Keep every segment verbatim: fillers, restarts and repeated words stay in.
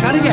Dışarı gel.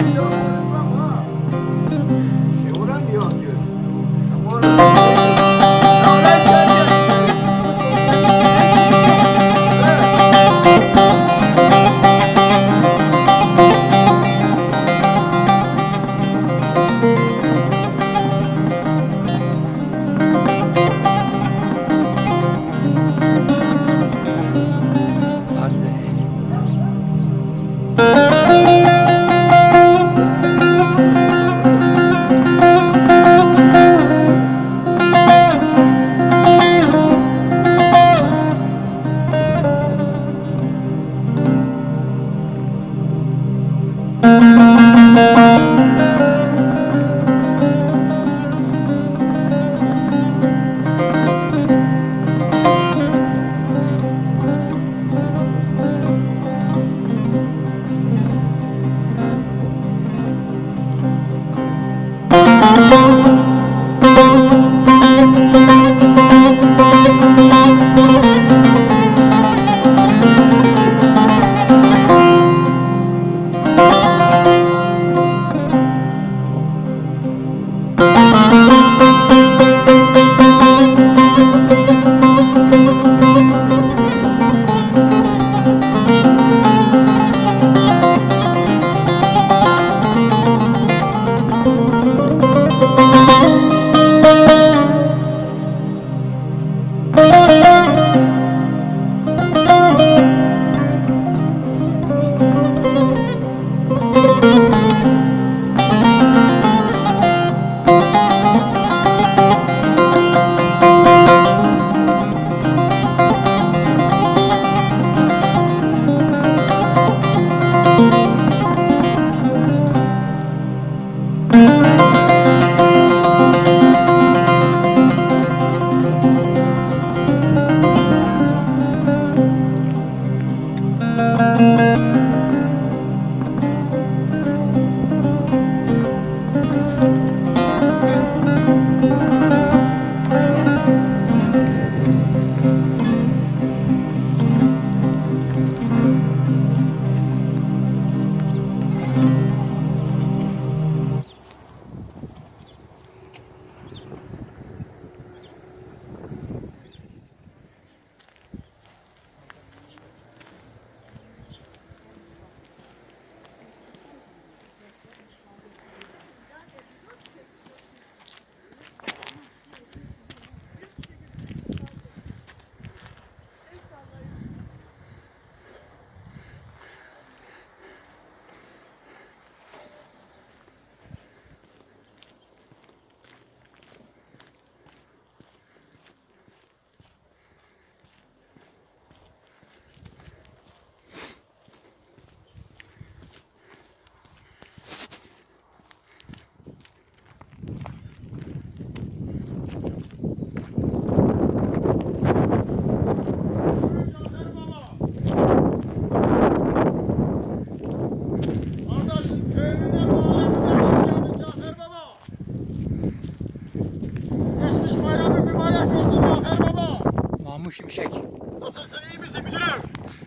Mahmut Şimşek. Nasılsın, iyi misin müdürüm?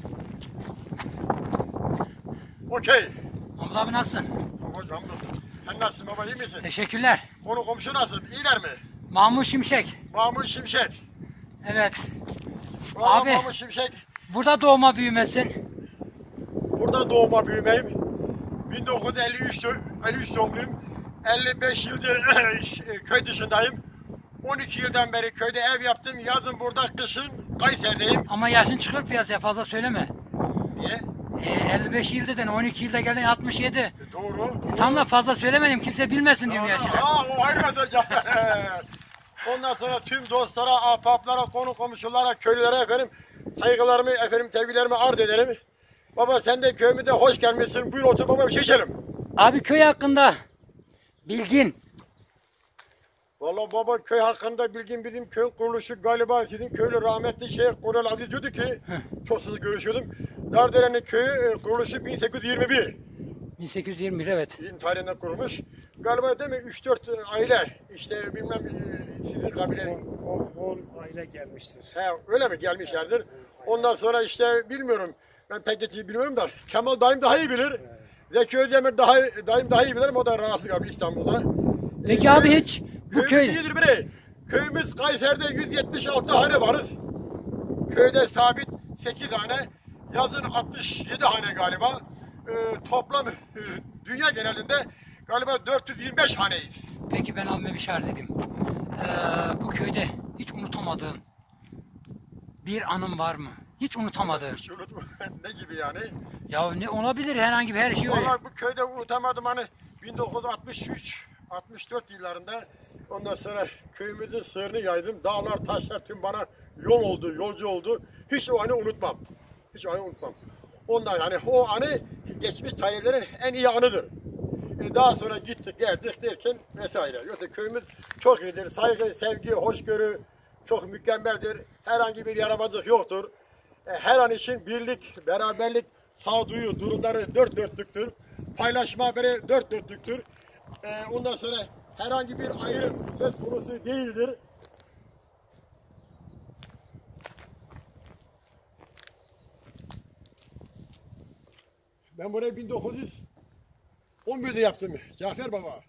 Okey. Mahmut abi nasılsın? Baba hamdolsun. Sen nasılsın baba, iyi misin? Teşekkürler. Konu komşu nasıl, iyiler mi? Mahmut Şimşek. Mahmut Şimşek. Evet. Vallahi Abi. Mahmut Şimşek. Burada doğma büyümesin. Burada doğma büyümeyim. bin dokuz yüz elli üç, elli üç doğumluyum. elli beş yıldır köy dışındayım. on iki yıldan beri köyde ev yaptım. Yazın burada, kışın Kayseri'deyim. Ama yaşın çıkıyor piyasaya, fazla söyleme. Niye? E, elli beş yıl dedin, on iki yılda geldin altmış yedi. E, doğru. doğru. E, tam da fazla söylemedim, kimse bilmesin diyorum yaşını. Aa, o ayrı mesaj. Ondan sonra tüm dostlara, ahbaplara, konu komşulara, köylülere efendim saygılarımı, efendim tevgilerimi arz ederim. Baba sen de köyümüze hoş gelmişsin. Buyur otur baba, bir şey içelim. Abi köy hakkında bilgin. Vallahi baba köy hakkında bilgin, bizim köy kuruluşu galiba sizin köylü rahmetli Şeyh Kurel Aziz diyordu ki, çok sık görüşüyordum. Dardere'nin köyü kuruluşu bin sekiz yüz yirmi bir. bin sekiz yüz yirmi bir evet. Bizim tarihinde kurulmuş. Galiba değil mi üç dört aile, işte bilmem sizin kabile. on aile gelmiştir. He, öyle mi gelmişlerdir? Ondan sonra işte bilmiyorum, ben pek de bilmiyorum da Kemal dayım daha iyi bilir. Zeki Özdemir daha, dayım daha iyi bilirim, o da rahatsız abi İstanbul'da. Peki Ee, abi hiç bu köyümüz köy... iyidir bre. Köyümüz Kayseri'de yüz yetmiş altı hane varız. Köyde sabit sekiz hane, yazın altmış yedi hane galiba. Ee, toplam e, dünya genelinde galiba dört yüz yirmi beş haneyiz. Peki ben abime bir şarj edeyim. Ee, bu köyde hiç unutamadığın bir anın var mı? Hiç unutamadığın. Hiç unutma. Ne gibi yani? Ya ne olabilir, herhangi bir her şey öyle. Vallahi bu köyde unutamadım hani bin dokuz yüz altmış üç altmış dört yıllarında, ondan sonra köyümüzün sığırını yaydım. Dağlar taşlar tüm bana yol oldu, yolcu oldu. Hiç o anı unutmam. Hiç o anı unutmam. Ondan yani o anı geçmiş tarihlerin en iyi anıdır. E daha sonra gittik geldik derken vesaire. Yoksa köyümüz çok iyidir. Saygı, sevgi, hoşgörü çok mükemmeldir. Herhangi bir yaramazlık yoktur. E, her an için birlik, beraberlik, sağduyu durumları dört dörtlüktür. Paylaşma haberi dört dörtlüktür. E, ondan sonra herhangi bir ayrım söz konusu değildir. Ben burayı bin dokuz yüz on birde yaptım Cafer Baba.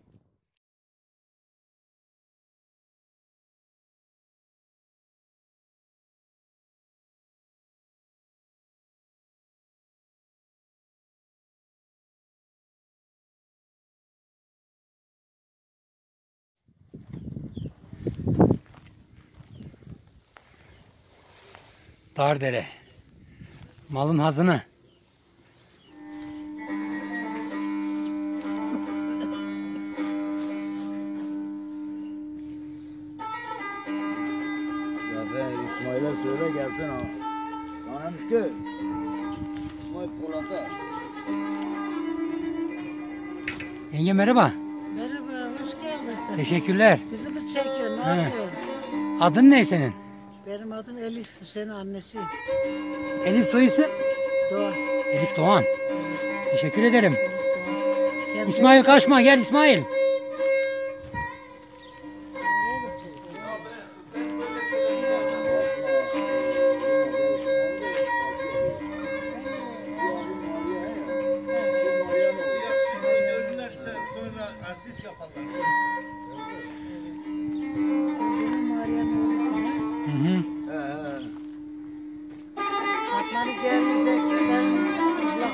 Dardere. Malın hazını. Ya sen İsmail'e söyle gelsin ha. Bana ki İsmail Polat'a. Yenge merhaba. Merhaba, hoş geldin. Teşekkürler. Bizi mi çekiyor, ne He. yapıyorsun? Adın ne senin? Benim adım Elif, Hüseyin'in annesiyim. Elif soy isim? Doğa. Elif Doğan. Teşekkür ederim. Kendi- İsmail kaçma, gel İsmail. Nereye çekiyor? Görürlerse sonra artist yaparlar. Sen benim Meryem oğlusun ha? Hı hı. Fatma'nı gelmeyecek ben ablam.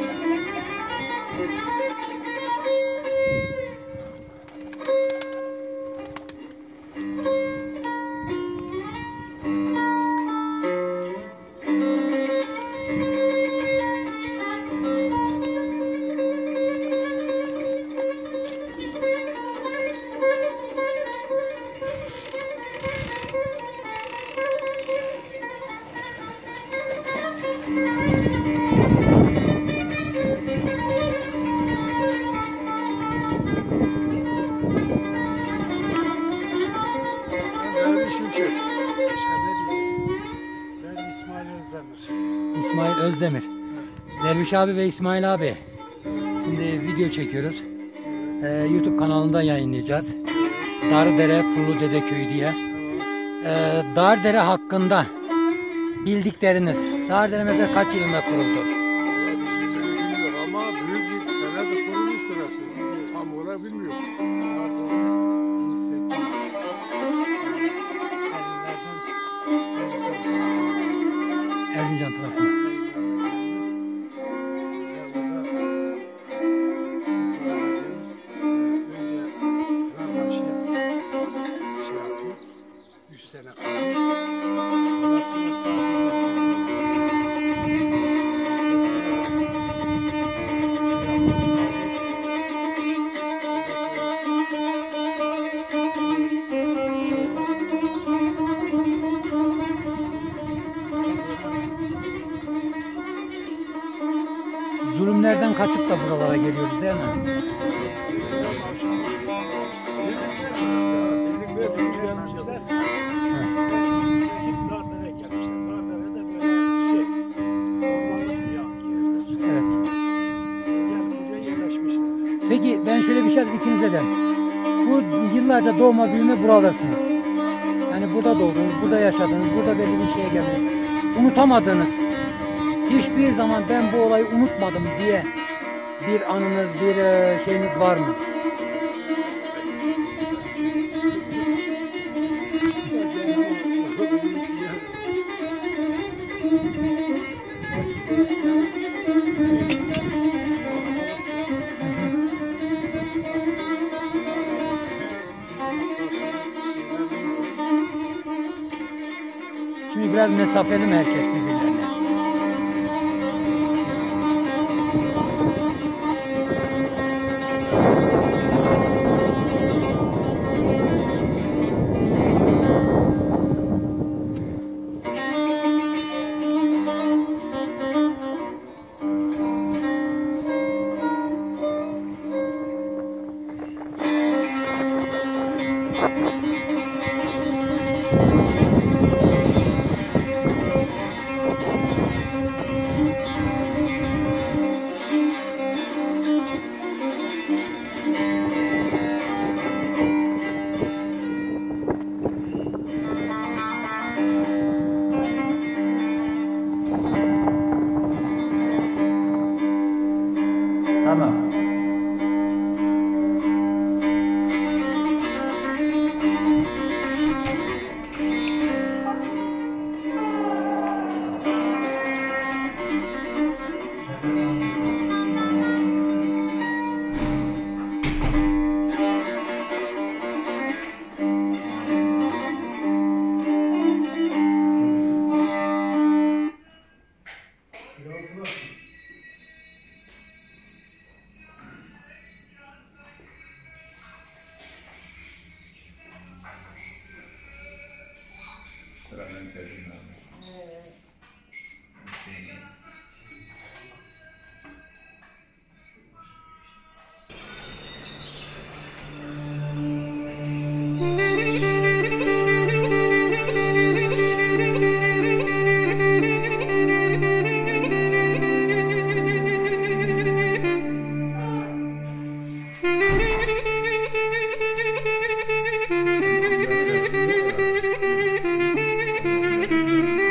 Ben Şimşek. Başka ne diyeyim? Ben İsmail Özdemir. İsmail Özdemir. Derviş abi ve İsmail abi. Şimdi video çekiyoruz. Ee, YouTube kanalından yayınlayacağız. Dardere Pullu Dede Köyü diye. Ee, Dardere hakkında bildikleriniz. Dardere mesela kaç yılında kuruldu? Valla biz bilmiyoruz bilmiyor ama büyük bir senede kurulmuş burası. Tam olarak bilmiyor. Erzincan tarafında. Üç sene kalmış. Ondan Zulümlerden kaçıp da buralara geliyoruz değil mi? Birlik ve birlik gelmişler. Dardara'ya gelmişler. Dardara'da böyle şey, ormanlık bir yer. Evet. Yazınca yerleşmişler. Peki ben şöyle bir şey ikinize de. Bu yıllarca doğma büyüme buradasınız. Yani burada doğdunuz, burada yaşadınız, burada belli bir şeye geldiniz. Unutamadığınız, hiçbir zaman ben bu olayı unutmadım diye bir anınız, bir e, şeyiniz var mı? Şimdi biraz mesafeli mi herkes birbirlerine? Tamam. Thank you.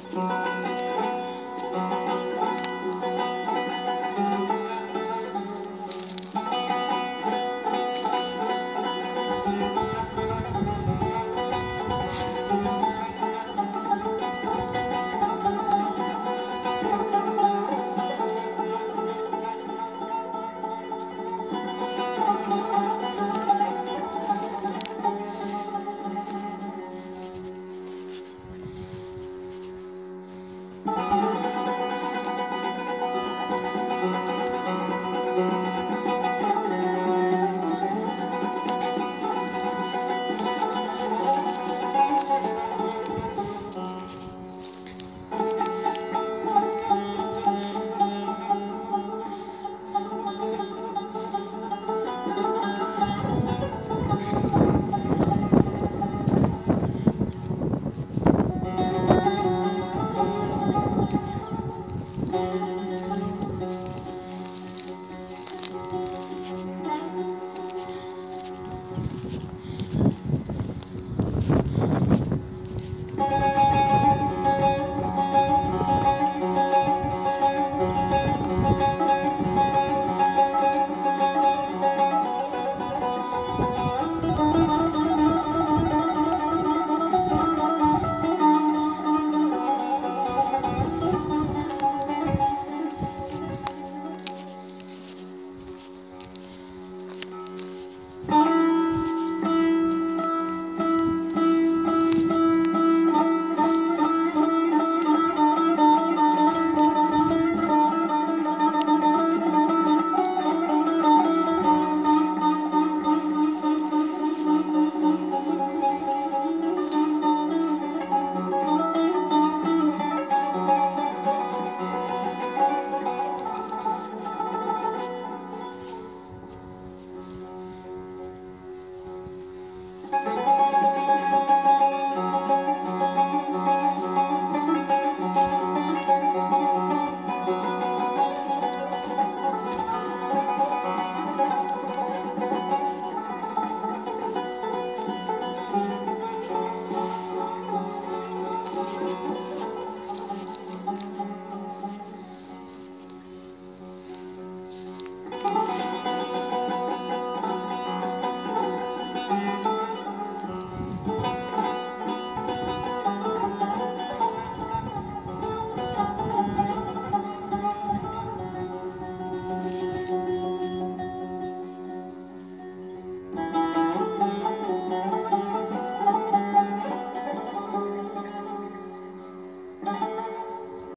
Thank